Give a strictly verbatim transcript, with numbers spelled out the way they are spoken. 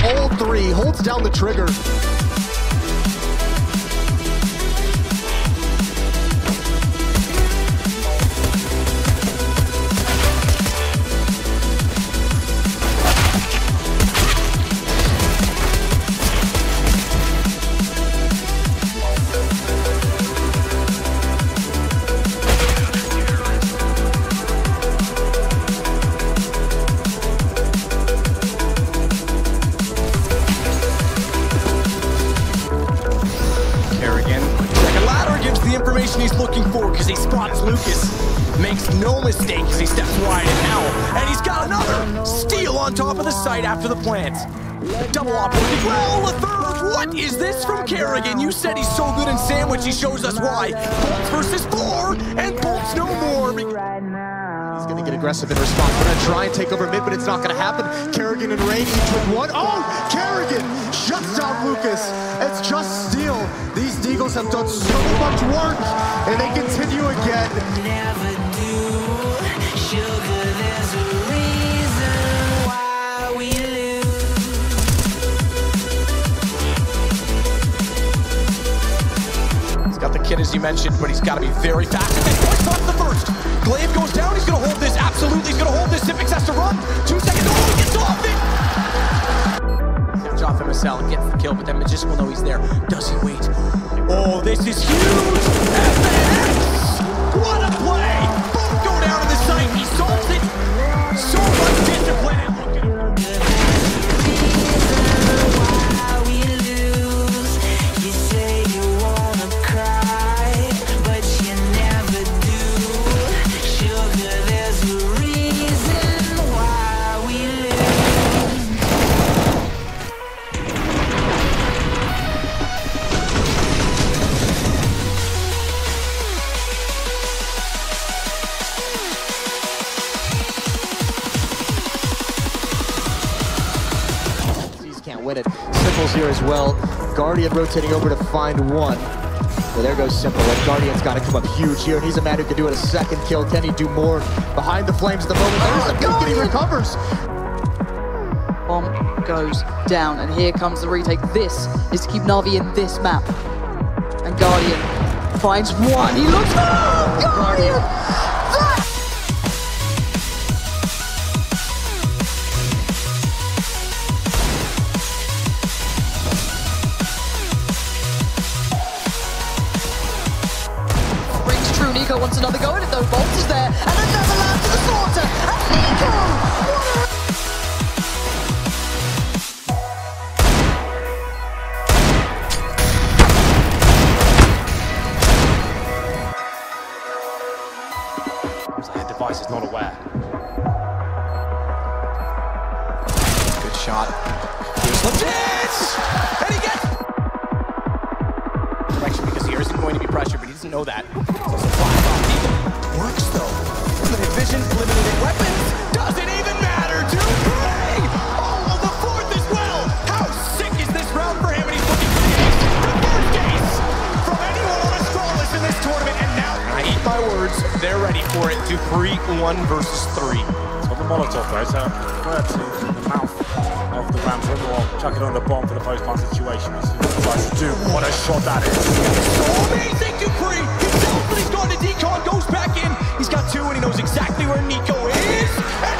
all three, holds down the trigger. Information he's looking for because he spots Lucas. Makes no mistake as he steps wide and now. And he's got another steal on top of the site after the plant. Double op working well, a third. What is this from Karrigan? You said he's so good in sandwich, he shows us why. Bolts versus four, and Bolts no more. He's gonna get aggressive in response. We're gonna try and take over mid, but it's not gonna happen. Karrigan and Rain each with one. Oh, Karrigan shuts down Lucas. It's just steal. These Deagles have done so much work, and they continue again. Never do. Sugar, there's a reason why we lose. He's got the kid as you mentioned, but he's got to be very fast. And then Boyce pops the first. Glaive goes down. He's going to hold this. Absolutely, he's going to hold this. Sipix has to run. Two seconds. Oh, he gets off it. Off M S L and gets the kill, but then Magician will know he's there. Does he wait? Oh, this is huge! F X! What a play! Both go down to the site. He solves it. So much discipline. And look at him. Why we lose? You say you wanna cry, but you never do. Sugar, there's a reason why we lose. Can't win it. Simple's here as well. Guardian rotating over to find one. Well, there goes Simple. And Guardian's got to come up huge here, and he's a man who can do it a second kill. Can he do more? Behind the flames at the moment. There's the Guardian. He recovers. Bomb goes down, and here comes the retake. This is to keep Na'Vi in this map. And Guardian finds one. He looks. Oh, Guardian! That Nico wants another go at it though. Bolts is there, and another land to the slaughter. And Nico! What a... The device is not aware. Good shot. Here's Legit! And he gets... Direction because here isn't going to be pressure, but he doesn't know that. Works though. Limited vision, limited weapons. Doesn't even matter to Prey! Oh, the fourth as well! How sick is this round for him? And he's looking for the ace. The first ace from anyone on a Astralis in this tournament. And now, I eat my words, they're ready for it. Dupree one versus three. It's got the Molotov though, so bird to the mouth of the Rams room or chuck it on the bomb for the post-plant situation. Tries to do what a shot that is. So amazing, Dupree! Himself, but he's gone to decon, goes back in. He's got two and he knows exactly where Nico is. And